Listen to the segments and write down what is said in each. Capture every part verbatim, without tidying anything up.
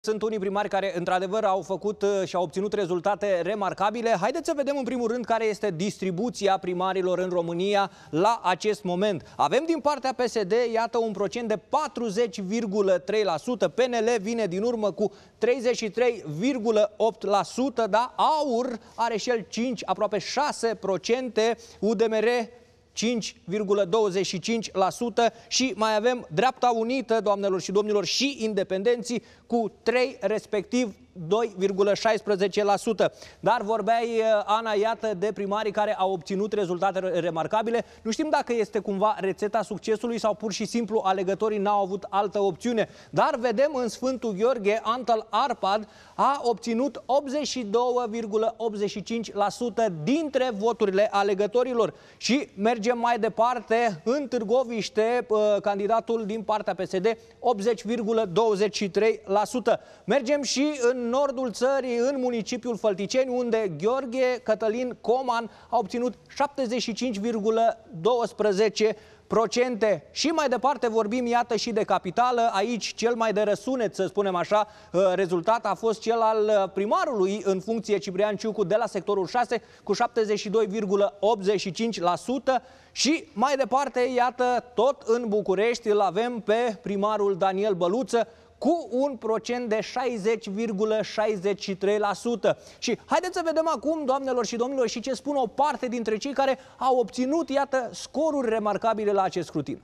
Sunt unii primari care, într-adevăr, au făcut și au obținut rezultate remarcabile. Haideți să vedem, în primul rând, care este distribuția primarilor în România la acest moment. Avem din partea P S D, iată, un procent de patruzeci virgulă trei la sută. P N L vine din urmă cu treizeci și trei virgulă opt la sută, da? AUR are și el cinci, aproape șase la sută, U D M R cinci virgulă douăzeci și cinci la sută și mai avem Dreapta Unită, doamnelor și domnilor, și Independenții cu trei, respectiv doi virgulă șaisprezece la sută. Dar vorbeai, Ana, iată, de primarii care au obținut rezultate remarcabile. Nu știm dacă este cumva rețeta succesului sau pur și simplu alegătorii n-au avut altă opțiune. Dar vedem, în Sfântul Gheorghe, Antal Arpad a obținut optzeci și doi virgulă optzeci și cinci la sută dintre voturile alegătorilor. Și mergem mai departe, în Târgoviște, candidatul din partea P S D, optzeci virgulă douăzeci și trei la sută. Mergem și în nordul țării, în municipiul Fălticeni, unde Gheorghe Cătălin Coman a obținut șaptezeci și cinci virgulă doisprezece la sută. Și mai departe vorbim, iată, și de capitală. Aici cel mai de răsunet, să spunem așa, rezultat a fost cel al primarului în funcție, Ciprian Ciucu, de la sectorul șase, cu șaptezeci și doi virgulă optzeci și cinci la sută. Și mai departe, iată, tot în București îl avem pe primarul Daniel Băluță, cu un procent de șaizeci virgulă șaizeci și trei la sută. Și haideți să vedem acum, doamnelor și domnilor, și ce spun o parte dintre cei care au obținut, iată, scoruri remarcabile la acest scrutin.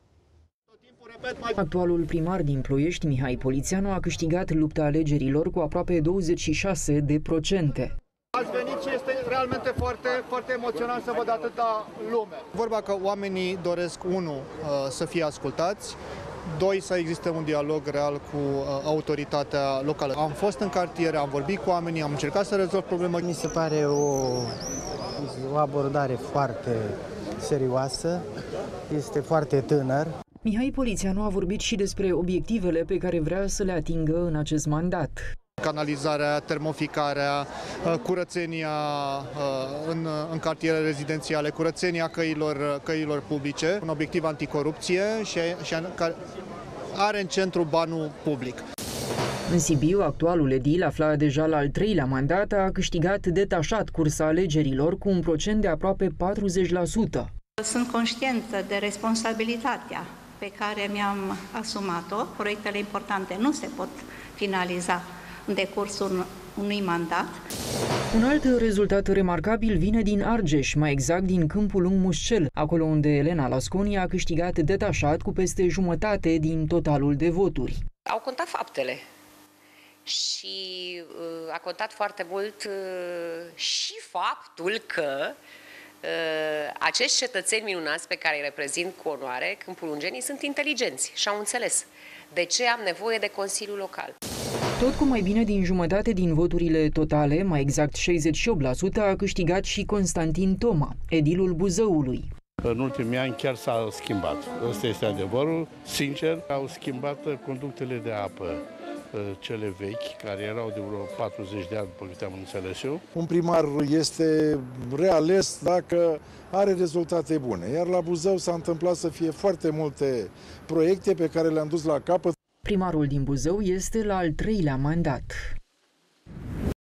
Actualul primar din Ploiești, Mihai Polițianu, a câștigat lupta alegerilor cu aproape douăzeci și șase de procente. Ați venit și este realmente foarte, foarte emoționant să văd atâta lume. Vorba că oamenii doresc, unu, să fie ascultați, doi, să existe un dialog real cu uh, autoritatea locală. Am fost în cartiere, am vorbit cu oamenii, am încercat să rezolv problema. Mi se pare o, o abordare foarte serioasă, este foarte tânăr. Mihai Polițianu a vorbit și despre obiectivele pe care vrea să le atingă în acest mandat. Canalizarea, termoficarea, curățenia în, în cartiere rezidențiale, curățenia căilor, căilor publice, un obiectiv anticorupție și, și are în centru banul public. În Sibiu, actualul edil, aflat deja la al treilea mandat, a câștigat detașat cursa alegerilor cu un procent de aproape patruzeci la sută. Sunt conștientă de responsabilitatea pe care mi-am asumat-o. Proiectele importante nu se pot finaliza în decursul unui mandat. Un alt rezultat remarcabil vine din Argeș, mai exact din Câmpul Lung Mușcel, acolo unde Elena Lasconi a câștigat detașat cu peste jumătate din totalul de voturi. Au contat faptele și uh, a contat foarte mult uh, și faptul că uh, acești cetățeni minunați pe care îi reprezint cu onoare, câmpulungenii, sunt inteligenți și au înțeles de ce am nevoie de Consiliul Local. Tot cu mai bine din jumătate din voturile totale, mai exact șaizeci și opt la sută, a câștigat și Constantin Toma, edilul Buzăului. În ultimii ani chiar s-a schimbat. Ăsta este adevărul. Sincer, au schimbat conductele de apă, cele vechi, care erau de vreo patruzeci de ani, după câte am înțeles eu. Un primar este reales dacă are rezultate bune. Iar la Buzău s-a întâmplat să fie foarte multe proiecte pe care le-am dus la capăt. Primarul din Buzău este la al treilea mandat.